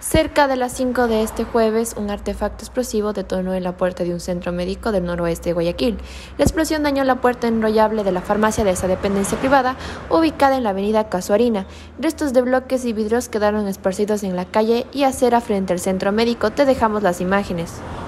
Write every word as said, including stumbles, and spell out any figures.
Cerca de las cinco de este jueves, un artefacto explosivo detonó en la puerta de un centro médico del noroeste de Guayaquil. La explosión dañó la puerta enrollable de la farmacia de esa dependencia privada, ubicada en la avenida Casuarina. Restos de bloques y vidrios quedaron esparcidos en la calle y acera frente al centro médico. Te dejamos las imágenes.